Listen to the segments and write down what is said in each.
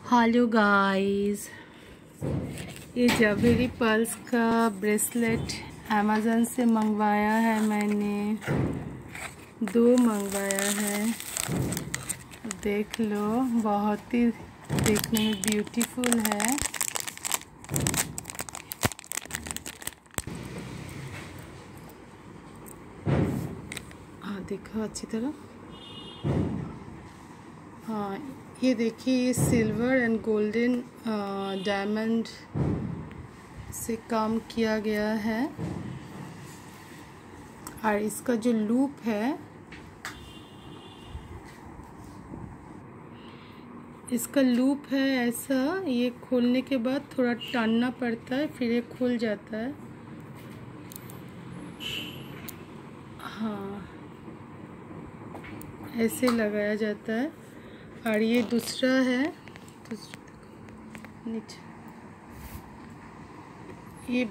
Hello guys, ये Zaveri pearls का bracelet Amazon से मंगवाया है। मैंने 2 मंगवाया है। देख लो, बहुत ही देखने में ब्यूटीफुल है। हाँ, देखो अच्छी तरह। हाँ, ये देखिए, ये सिल्वर एंड गोल्डन डायमंड से काम किया गया है। और इसका जो लूप है, ऐसा, ये खोलने के बाद थोड़ा टानना पड़ता है, फिर ये खुल जाता है। हाँ, ऐसे लगाया जाता है। और ये दूसरा है, नीचे ये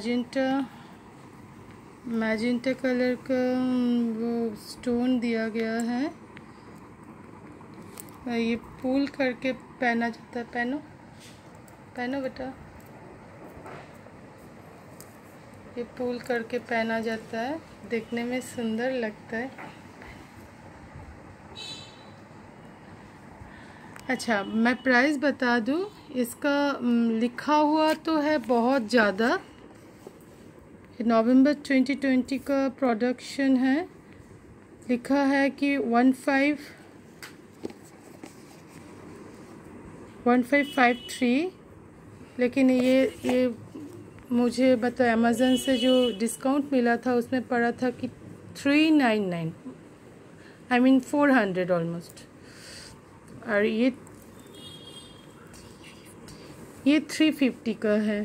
मैजेंटा कलर का वो स्टोन दिया गया है। ये पुल करके पहना जाता है। पहनो बेटा। ये पुल करके पहना जाता है, देखने में सुंदर लगता है। अच्छा, मैं प्राइस बता दूं। इसका लिखा हुआ तो है बहुत ज़्यादा। नवंबर 2020 का प्रोडक्शन है। लिखा है कि 1553, लेकिन ये मुझे अमेज़न से जो डिस्काउंट मिला था उसमें पड़ा था कि 399, I mean 400 ऑलमोस्ट। और ये 350 का है।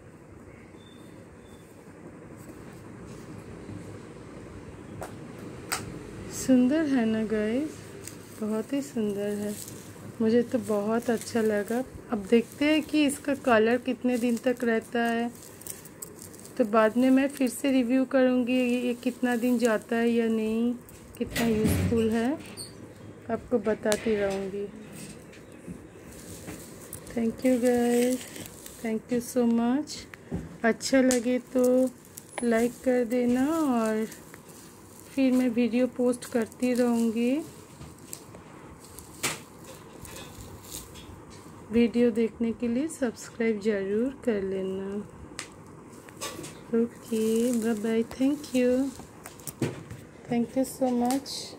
सुंदर है ना गाइस, बहुत ही सुंदर है। मुझे तो बहुत अच्छा लगा। अब देखते हैं कि इसका कलर कितने दिन तक रहता है, तो बाद में मैं फिर से रिव्यू करूँगी ये कितना दिन जाता है या नहीं, कितना यूज़फुल है, आपको बताती रहूँगी। Thank you guys, thank you so much. अच्छा लगे तो लाइक कर देना, और फिर मैं वीडियो पोस्ट करती रहूँगी। वीडियो देखने के लिए सब्सक्राइब ज़रूर कर लेना। Okay, bye bye. Thank you so much.